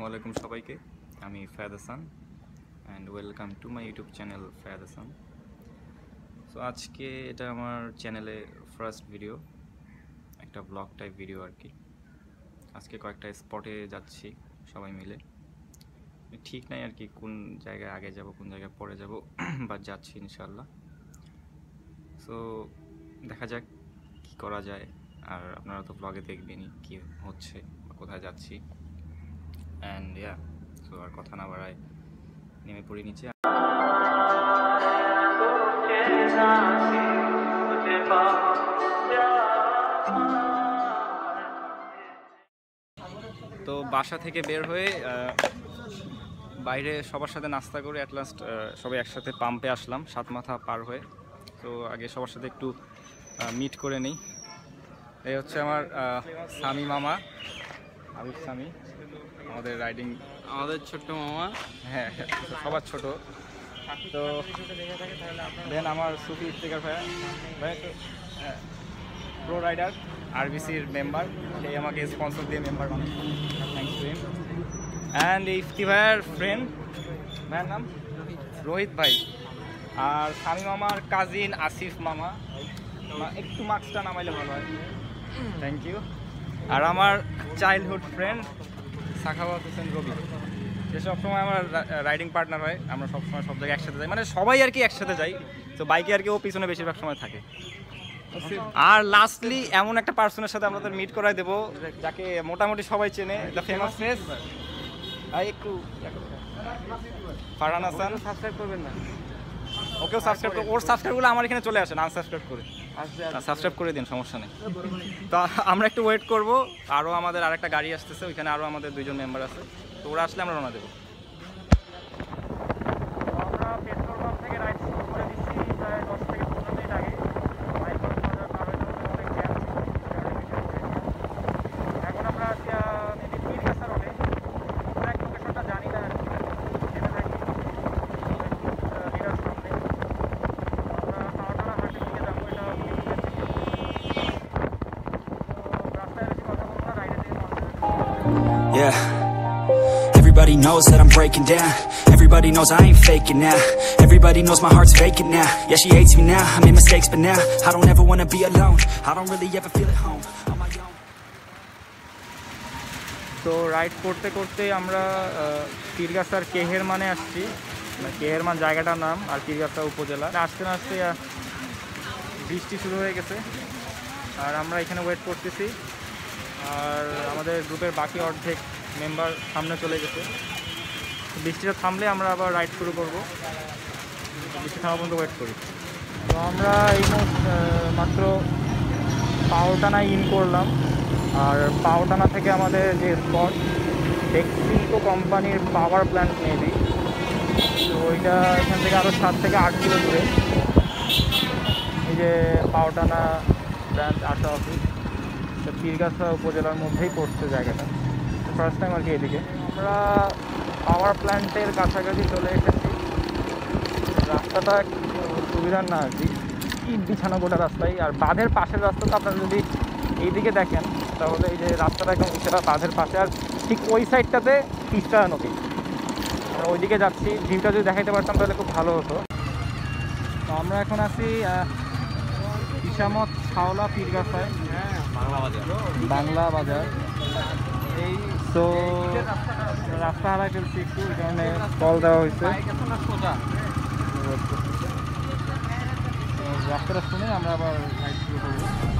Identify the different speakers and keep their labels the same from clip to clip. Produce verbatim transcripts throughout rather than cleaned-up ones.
Speaker 1: আলাইকুম সবাইকে, আমি Fayad Hasan and welcome to my YouTube channel Fayad Hasan. So আজকে এটা আমার চ্যানেলে ফার্স্ট ভিডিও, একটা ব্লগ টাইপ ভিডিও আর কি। আজকে কয়েকটা স্পটে যাচ্ছি সবাই মিলে, ঠিক নাই আর কি কোন জায়গায় আগে যাব কোন জায়গায় পরে যাব, বা যাচ্ছি ইনশাল্লাহ। সো দেখা যাক কি করা যায়, আর আপনারা তো ব্লগে দেখবেনই কি হচ্ছে বা কোথায় যাচ্ছি। অ্যান্ড ইয়া, সো আর কথা না বাড়ায় নেমে পড়ি নিচে। তো বাসা থেকে বের হয়ে বাইরে সবার সাথে নাস্তা করে অ্যাট লাস্ট সবাই একসাথে পাম্পে আসলাম, সাত মাথা পার হয়ে। তো আগে সবার সাথে একটু মিট করে নিই। এই হচ্ছে আমার সামি মামা, আবিব সামি, আমাদের রাইডিং,
Speaker 2: আমাদের ছোট্ট মামা।
Speaker 1: হ্যাঁ সবার ছোট। তো দেন আমার সুফি স্টিকার ভাইয়া, ভাইয়া প্রো রাইডার আরবিসির মেম্বার, সেই আমাকে স্পন্সর দিয়ে মেম্বার বানায়, thanks to him. And Ifti ভাইয়ার ফ্রেন্ড, ভাইয়ের নাম রোহিত ভাই। আর সামি মামার কাজিন আসিফ মামা, একটু মার্কসটা নামাইলে ভালো হয়, থ্যাংক ইউ। আর আমার চাইল্ডহুড ফ্রেন্ড সাখাওয়াত হোসেন রবি, যে সবসময় আমার রাইডিং পার্টনার হয়, আমরা সবসময় সব জায়গায় একসাথে যাই, মানে সবাই আর কি একসাথে যাই। তো বাইকে আর কি ও পিছনে বেশিরভাগ সময় থাকে। আর লাস্টলি এমন একটা পার্সনের সাথে আমরা মিট করাই দেবো যাকে মোটামুটি সবাই চেনে, দ্য ফেমাস ফেস, একটু ফারহান হাসান।
Speaker 2: সাবস্ক্রাইব করবেন না?
Speaker 1: ওকেও সাবস্ক্রাইব করো, ওর সাবস্ক্রাইবগুলো আমার এখানে চলে আসে, আনসাবস্ক্রাইব করে সাবস্ক্রাইব করে দিন, সমস্যা নেই। তো আমরা একটু ওয়েট করবো, আরও আমাদের আরেকটা গাড়ি আসতেছে, ওইখানে আরও আমাদের দুইজন মেম্বার আছে, তো ওরা আসলে আমরা রওনা দেবো। আমরা পেট্রোল পাম্প থেকে রাইড শুরু করে দিচ্ছি প্রায় দশ থেকে পনেরো মিনিট আগে। এখন আমরা মেবি পীরগাছা রোডে, এক লোকেশনটা জানি না আর কি, জেনে থাকি বিরাট সামনে। আমরা টানা হাঁটে দিকে যাবো, এটা রাস্তায় বেশি কথা বলবো না, রাইডে দিয়ে
Speaker 3: Yeah, everybody knows that I'm breaking down. Everybody knows I ain't faking now. Everybody knows my heart's vacant now. Yeah, she hates me now, I made mistakes but now I don't ever wanna be alone. I don't really ever feel at home on my own. তো ride করতে করতে আমরা পীরগাছার কেহেরমানে আসছি, কেহেরমান জায়গাটার নাম, আর পীরগাছা উপজেলা। আসতে না আসতে বৃষ্টি শুরু হয়ে গেছে, আর আমরা এখানে ওয়েট করতেছি। আর আমাদের গ্রুপের বাকি অর্ধেক মেম্বার সামনে চলে গেছে। বৃষ্টিটা থামলে আমরা আবার রাইড শুরু করব, বৃষ্টি থামা পর্যন্ত ওয়েট করি। তো আমরা এই মাত্র পাওটানা ইন করলাম, আর পাওটানা থেকে আমাদের যে স্পট টেক্সিকো কোম্পানির পাওয়ার প্ল্যান্ট মেবি, তো ওইটা এখান থেকে আরও সাত থেকে আট কিলো দূরে। এই যে পাওটানা ব্রাঞ্চ আশা অফিস, পীরগাছা উপজেলার মধ্যেই পড়ছে জায়গাটা। ফার্স্ট টাইম আর কি এদিকে। আমরা পাওয়ার প্ল্যান্টের কাছাকাছি চলে এসেছি। রাস্তাটা সুবিধার না আর কি, ইট বিছানো গোটা রাস্তায়। আর বাঁধের পাশের রাস্তাটা আপনারা যদি এইদিকে দেখেন তাহলে এই যে রাস্তাটা একদম সেটা বাঁধের পাশে, আর ঠিক ওই সাইডটাতে তিস্তা নদী। আমরা ওইদিকে যাচ্ছি, ভিউটা যদি দেখাইতে পারতাম তাহলে খুব ভালো হতো। তো আমরা এখন আছি ইসামত ছাওলা পীরগাছায়, বাংলা বাজার, বাংলা বাজার। এই তো রাস্তা হারাই ফেলছি একটু, এই কারণে কল দেওয়া হয়েছে। রাস্তাটা শুনে আমরা আবার রাইড শুরু করবো।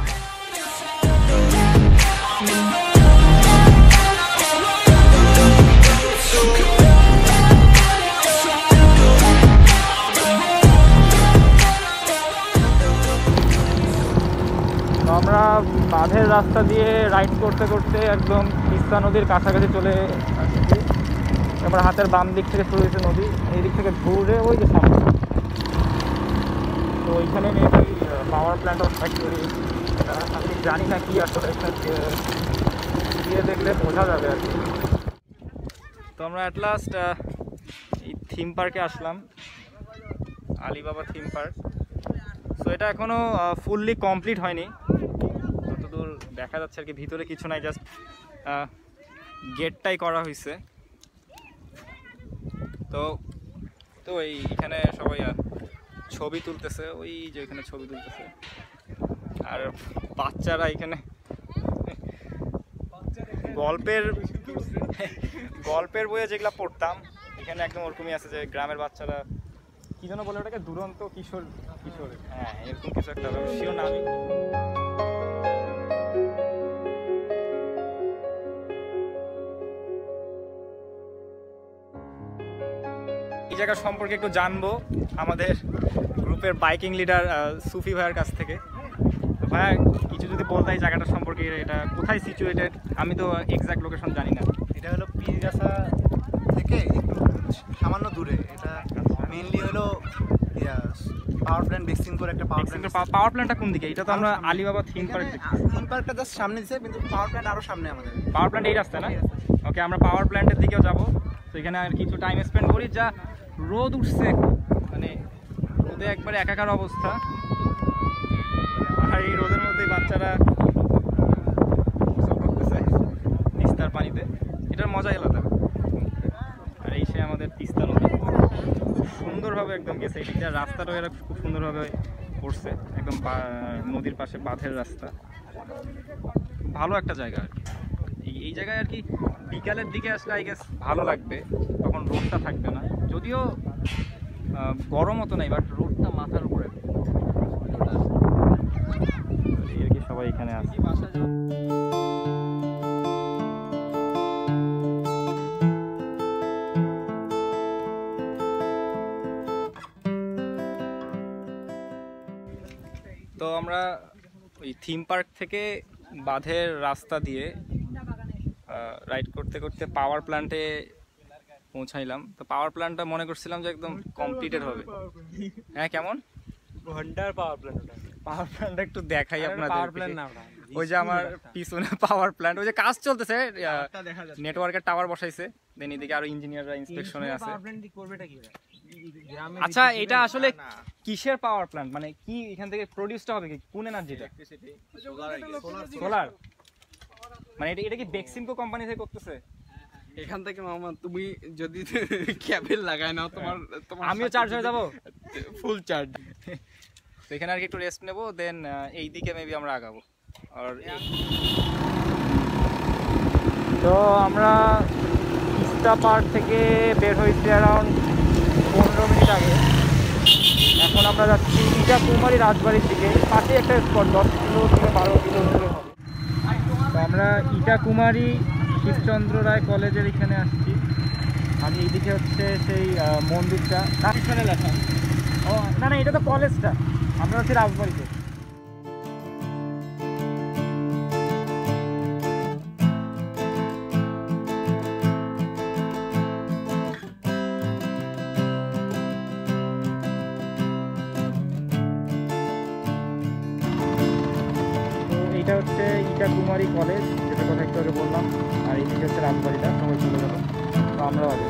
Speaker 3: আমরা বাঁধের রাস্তা দিয়ে রাইড করতে করতে একদম তিস্তা নদীর কাছাকাছি চলে আসছি। এবার হাতের বাম দিক থেকে শুরু হয়েছে নদী, এই দিক থেকে ঘুরে ওই যে সামনে, তো ওইখানে maybe power plant of factory, আমি জানি না কি আসলে, গিয়ে দেখলে বোঝা যাবে আর কি। তো আমরা অ্যাট লাস্ট এই থিম পার্কে আসলাম, আলিবাবা থিম পার্ক। সো এটা এখনও ফুললি কমপ্লিট হয়নি, যতদূর দেখা যাচ্ছে আর কি, ভিতরে কিছু নাই, জাস্ট গেটটাই করা হয়েছে।
Speaker 1: তো তো এইখানে সবাই ছবি তুলতেছে, ওই যে এখানে ছবি তুলতেছে। আর বাচ্চারা এখানে গল্পের গল্পের বইয়ে যেগুলো পড়তাম এখানে একদম ওরকমই আছে, যে গ্রামের বাচ্চারা কি যেন বলে ওটাকে, দুরন্ত কিশোর কিশোর হ্যাঁ এরকম কিছু একটা শিও নামই। এই জায়গা সম্পর্কে একটু জানবো আমাদের গ্রুপের বাইকিং লিডার সুফি ভাইয়ের কাছ থেকে। ভাইয়া কিছু যদি বলতে এই জায়গাটা সম্পর্কে, এটা কোথায় সিচুয়েটেড? আমি তো এক্সাক্ট লোকেশন জানি না।
Speaker 4: এটা হলো পীরগাছা থেকে একটু সামান্য দূরে। এটা মেইনলি হলো পাওয়ার প্ল্যান্ট, বেক্সিং করে একটা পাওয়ার প্ল্যান্ট।
Speaker 1: পাওয়ার প্ল্যান্টটা কোন দিকে? এটা তো আমরা আলিবাবা থিম পার্ক দেখি।
Speaker 4: থিম পার্কটা জাস্ট সামনে দিছে, কিন্তু পাওয়ার প্ল্যান্ট আরো সামনে আমাদের।
Speaker 1: পাওয়ার প্ল্যান্ট এই রাস্তা না? ওকে, আমরা পাওয়ার প্ল্যান্টের দিকেও যাবো। তো এখানে আর কিছু টাইম স্পেন্ড করি। যা রোদ উঠছে, মানে রোদে একবারে একাকার অবস্থা। আর এই রোদের মধ্যেই বাচ্চারা গোসল করতেছে তিস্তার পানিতে, এটার মজাই আলাদা। আর এই সে আমাদের তিস্তা নদী, খুব সুন্দরভাবে একদম গেছে। এটা রাস্তাটাও এরা খুব সুন্দরভাবে করছে, একদম নদীর পাশে বাঁধের রাস্তা। ভালো একটা জায়গা আর কি। এই জায়গায় আর কি বিকালের দিকে আসলে আই গেস ভালো লাগবে, তখন রোদটা থাকবে না। যদিও গরম মতো নাই, বাট রোদটা মাথার উপরে। আর কি সবাই এখানে আছে। তো আমরা ওই থিম পার্ক থেকে বাঁধের রাস্তা দিয়ে রাইড করতে করতে পাওয়ার প্ল্যান্টে পৌঁছাইলাম। তো পাওয়ার প্ল্যান্টটা মনে করছিলাম যে একদম কমপ্লিটেড হবে। হ্যাঁ, কেমন
Speaker 2: ঘন্টার পাওয়ার প্ল্যান্ট?
Speaker 1: পাওয়ার প্ল্যান্টটা একটু দেখাই আপনাদের।
Speaker 2: পাওয়ার প্ল্যান্ট না,
Speaker 1: ওই যে আমার পিছনে পাওয়ার প্ল্যান্ট, ওই যে কাজ চলতেছে, নেটওয়ার্কের টাওয়ার বসাইছে। দেন এদিকে আরো ইঞ্জিনিয়াররা ইন্সপেকশনে আছে। আচ্ছা, এটা আসলে কিসের পাওয়ার প্ল্যান্ট, মানে কি এখান থেকে প্রডিউসটা হবে কি, কোন এনার্জিটা? সোলার। মানে এটা এটা কি বেক্সিমকো কোম্পানি থেকে করতেছে?
Speaker 2: এখান থেকে মামা তুমি যদি ক্যাবেল লাগায় নাও, তোমার
Speaker 3: আমিও চার্জ হয়ে যাবো,
Speaker 2: ফুল চার্জ।
Speaker 1: তো এখানে আর কি একটু রেস্ট নেবো, দেন এই দিকে মেবি আমরা আগাবো। আর
Speaker 3: তো আমরা তিস্তা পার্ক থেকে বের হয়েছি অ্যারাউন্ড পনেরো মিনিট আগে। এখন আমরা যাচ্ছি ইটাকুমারী রাজবাড়ির দিকে। পাশে একটা স্পট, দশ কিলো থেকে বারো কিলো দূরে হবে। তো আমরা ইটাকুমারী শিবচন্দ্র রায় কলেজের এখানে আসছি। আমি এইদিকে হচ্ছে সেই মন্দিরটা, এখানে লেখা। ও না না, এটা তো কলেজটা। আমরা হচ্ছে রাজবাড়িতে। এটা হচ্ছে ইটাকুমারী কলেজ, যেটা কথা একটু আগে বললাম। আর এইদিকে হচ্ছে রাজবাড়িটা, সবাই চলে গেল। তো আমরাও আছি।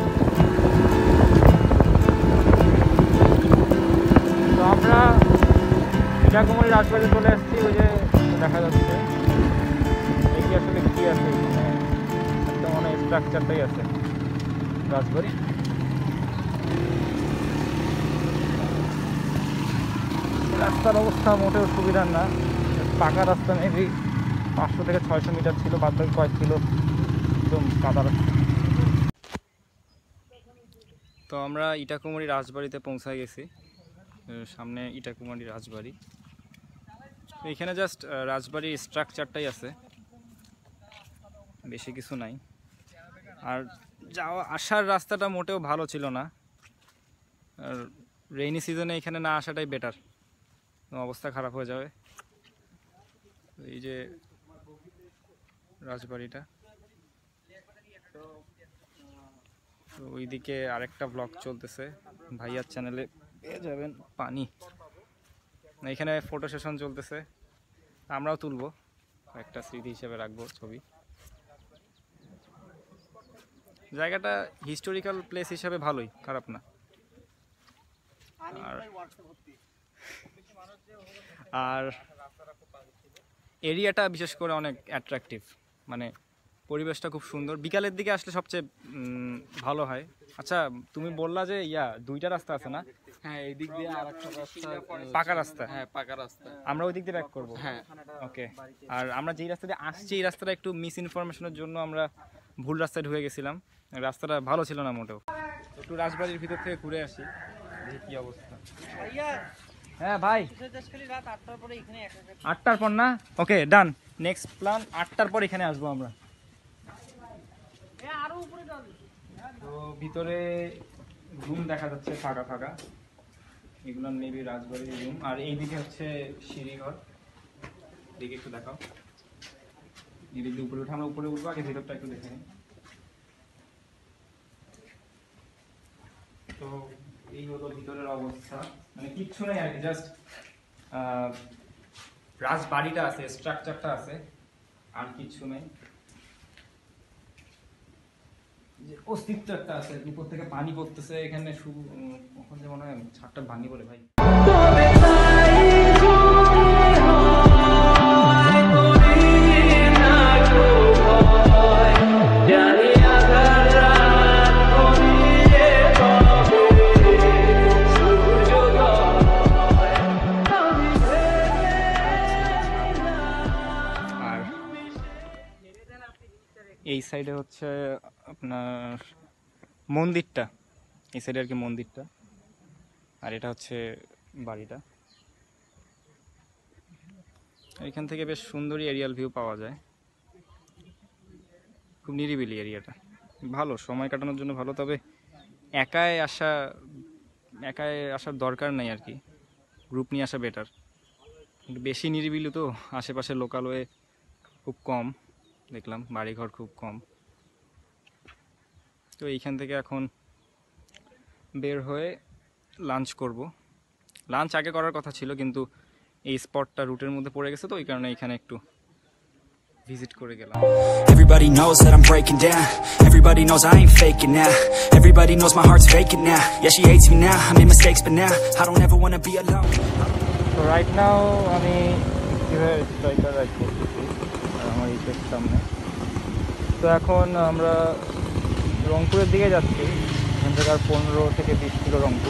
Speaker 3: তো আমরা ইটাকুমারী রাজবাড়িতে চলে আসছি। ওই যে দেখা যাচ্ছে এটি আসলে কী আছে, এখানে একটা মনে স্ট্রাকচারটাই আছে রাজবাড়ি। রাস্তার অবস্থা মোটেও সুবিধার না। পাকা রাস্তা মেবি পাঁচশো থেকে ছয়শো মিটার ছিল, বাদ বাকি কয়েক কিলো একদম কাদা রাস্তা।
Speaker 1: তো আমরা ইটাকুমারী রাজবাড়িতে পৌঁছায় গেছি। সামনে ইটাকুমারী রাজবাড়ি। এখানে জাস্ট রাজবাড়ির স্ট্রাকচারটাই আছে, বেশি কিছু নাই। আর যাওয়া আসার রাস্তাটা মোটেও ভালো ছিল না। আর রেইনি সিজনে এখানে না আসাটাই বেটার, অবস্থা খারাপ হয়ে যাবে। এই যে রাজবাড়িটা, তো ওইদিকে আরেকটা ব্লগ চলতেছে ভাইয়ার চ্যানেলে, পেয়ে যাবেন। পানি, এখানে ফটো সেশন চলতেছে, আমরাও তুলবো, একটা স্মৃতি হিসেবে রাখবো ছবি। জায়গাটা হিস্টোরিক্যাল প্লেস হিসেবে ভালোই, খারাপ না। আর আর এরিয়াটা বিশেষ করে অনেক অ্যাট্রাকটিভ, মানে
Speaker 3: পরিবেশটা খুব সুন্দর, বিকালের দিকে আসলে সবচেয়ে উম, ভালো হয়। আচ্ছা তুমি বললা যে ইয়া দুইটা রাস্তা আছে না?
Speaker 2: হ্যাঁ এই দিক দিয়ে আর একটা রাস্তা,
Speaker 3: পাকা রাস্তা।
Speaker 2: হ্যাঁ পাকা রাস্তা।
Speaker 3: আমরা ওই দিক দিয়ে ব্যাক করবো।
Speaker 2: হ্যাঁ
Speaker 3: ওকে। আর আমরা যেই রাস্তা দিয়ে আসছি এই রাস্তাটা একটু মিস ইনফরমেশনের জন্য আমরা ভুল রাস্তায় ঢুকে গেছিলাম, রাস্তাটা ভালো ছিল না মোটেও। একটু রাজবাড়ির ভিতর থেকে ঘুরে আসি, দেখি কি অবস্থা। হ্যাঁ ভাই, আটটার পর না? ওকে ডান, নেক্সট প্ল্যান আটটার পর এখানে আসবো আমরা। তো ভিতরে রুম দেখা যাচ্ছে ফাঁকা ফাঁকা, এগুলো মেবি রাজবাড়ির রুম। আর এইদিকে হচ্ছে সিঁড়িঘর, দিকে একটু দেখাও। এদিকে উপরে উঠে আমরা উপরে উঠবো, আগে ভিতরটা একটু দেখে নিই। তো এই হলো ভিতরের অবস্থা, মানে কিচ্ছু নেই আর কি, জাস্ট রাজবাড়িটা আছে, স্ট্রাকচারটা আছে, আর কিচ্ছু নেই। যে অস্তিত্ব একটা আছে, উপর থেকে পানি পড়তেছে এখানে, শুধু ওখানে মনে হয় ছাদটা ভাঙি বলে ভাই। এই সাইডে হচ্ছে আপনার মন্দিরটা, এই সাইডে আর কি মন্দিরটা, আর এটা হচ্ছে বাড়িটা। এখান থেকে বেশ সুন্দরই এরিয়াল ভিউ পাওয়া যায়, খুব নিরিবিলি এরিয়াটা, ভালো সময় কাটানোর জন্য ভালো। তবে একাই আসা একাই আসার দরকার নেই আর কি, গ্রুপ নিয়ে আসা বেটার। কিন্তু বেশি নিরিবিলি তো, আশেপাশে লোকালয়ে খুব কম দেখলাম, বাড়িঘর খুব কম। তো এইখান থেকে এখন বের হয়ে লাঞ্চ করব। লাঞ্চ আগে করার কথা ছিল, কিন্তু এই স্পটটা রুটের মধ্যে পড়ে গেছে, তো ওই কারণে এখানে একটু ভিজিট করে গেলাম।
Speaker 5: Everybody knows that I'm breaking down. Everybody knows I ain't faking now. Everybody knows my heart's vacant now. Yeah, she hates me now. I made mistakes, but now I don't ever wanna be alone.
Speaker 3: তো right now আমি কীভাবে striker ride করতেছি আমার ইটের সামনে। তো এখন আমরা রংপুরের দিকে যাচ্ছি, এখান থেকে আর পনেরো থেকে বিশ কিলো রংপুর।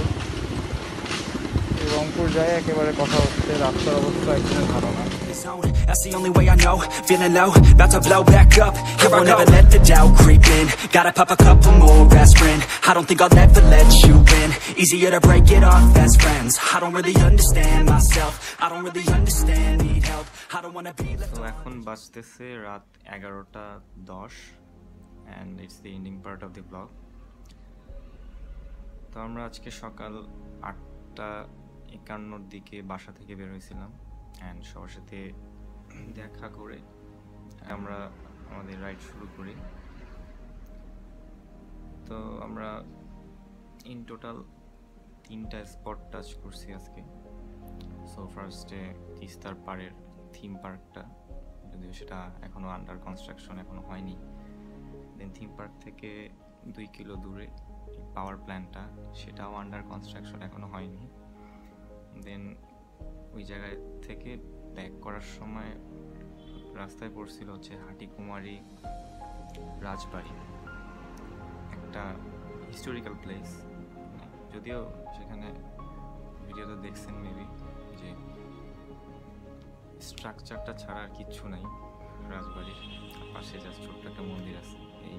Speaker 3: রংপুর যায় একেবারে কথা হচ্ছে, রাস্তার অবস্থা একদমই ভালো না।
Speaker 5: That's the only way I know. Feeling low, about to blow back up. Here I'll never let the doubt creep in. Gotta pop a couple more aspirin. I don't think I'll ever let you in. Easier to break it off best friends. I don't really understand myself. I don't really understand, need help. I don't wanna be left.
Speaker 3: তো এখন বাজতেছে রাত এগারোটা দশ, and it's the ending part of the blog. তো আমরা আজকে সকাল আটটা একান্নর দিকে বাসা থেকে বের হয়েছিলাম, অ্যান্ড সবার সাথে দেখা করে আমরা আমাদের রাইড শুরু করি। তো আমরা ইন টোটাল তিনটা স্পট টাচ করছি আজকে। সো ফার্স্টে তিস্তার পাড়ের থিম পার্কটা, যদিও সেটা এখনও আন্ডার কনস্ট্রাকশন, এখনও হয়নি। দেন থিম পার্ক থেকে দুই কিলো দূরে পাওয়ার প্ল্যান্টটা, সেটাও আন্ডার কনস্ট্রাকশন, এখনও হয়নি। দেন ওই জায়গায় থেকে ব্যাক করার সময় রাস্তায় পড়ছিল হচ্ছে হাটিকুমারী রাজবাড়ি, একটা হিস্টোরিক্যাল প্লেস। যদিও সেখানে ভিডিওতে দেখছেন মেবি যে স্ট্রাকচারটা ছাড়া আর কিচ্ছু নাই রাজবাড়ির, পাশে জাস্ট ছোট্ট একটা মন্দির আছে এই।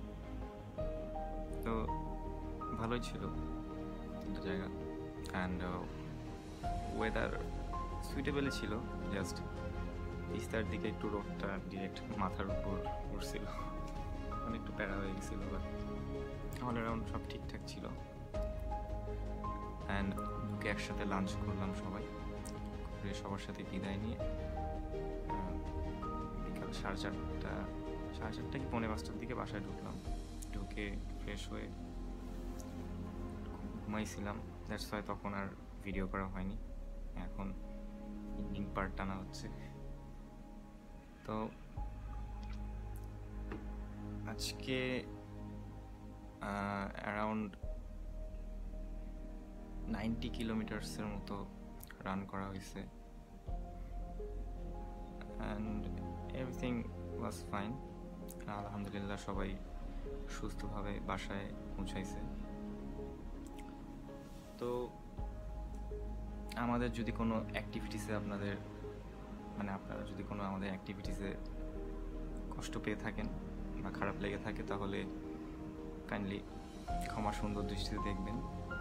Speaker 3: তো ভালোই ছিল একটা জায়গা, অ্যান্ড ওয়েদার সুইটেবলই ছিল। জাস্ট তিস্তার দিকে একটু রোডটা ডিরেক্ট মাথার উপর উঠছিল, মানে একটু প্যারা হয়ে গেছিল, বাট অল অ্যারাউন্ড সব ঠিকঠাক ছিল। অ্যান্ড বুকে একসাথে লাঞ্চ করলাম সবাই, করে সবার সাথে বিদায় নিয়ে বিকাল সাড়ে চারটা সাড়ে চারটা কি পৌনে পাঁচটার দিকে বাসায় ঢুকলাম। ঢুকে ফ্রেশ হয়ে ঘুমাইছিলাম, দ্যাটস ওয়াই তখন আর ভিডিও করা হয়নি। এখন ইন্ডিং পার্ট টানা হচ্ছে। তো আজকে অ্যারাউন্ড নাইনটি কিলোমিটার্সের মতো রান করা হয়েছে, অ্যান্ড এভরিথিং ওয়াজ ফাইন। আলহামদুলিল্লাহ সবাই সুস্থভাবে বাসায় পৌঁছাইছে। তো আমাদের যদি কোনো অ্যাক্টিভিটিসে আপনাদের মানে আপনারা যদি কোনো আমাদের অ্যাক্টিভিটিসে কষ্ট পেয়ে থাকেন বা খারাপ লেগে থাকে তাহলে কাইন্ডলি ক্ষমা সুন্দর দৃষ্টিতে দেখবেন।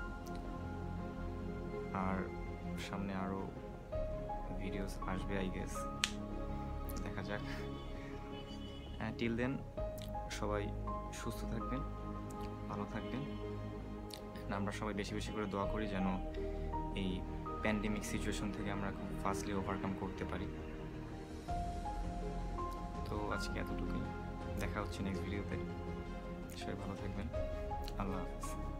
Speaker 3: আর সামনে আরও ভিডিওস আসবে আই গেস, দেখা যাক। টিল দেন সবাই সুস্থ থাকবেন, ভালো থাকবেন। আমরা সবাই বেশি বেশি করে দোয়া করি যেন এই প্যান্ডেমিক সিচুয়েশন থেকে আমরা খুব ফাস্টলি ওভারকাম করতে পারি। তো আজকে এতটুকুই, দেখা হচ্ছে নেক্সট ভিডিওতে। সবাই ভালো থাকবেন, আল্লাহ হাফিজ।